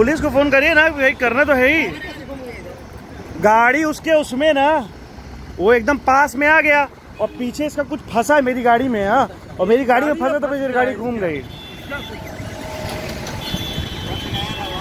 Police को phone करिए ना भाई, करना तो है ही। गाड़ी उसके उसमें ना वो एकदम पास में आ गया और पीछे इसका कुछ फंसा है मेरी गाड़ी में। हाँ, और मेरी गाड़ी में फंसा तो मेरी गाड़ी घूम गई।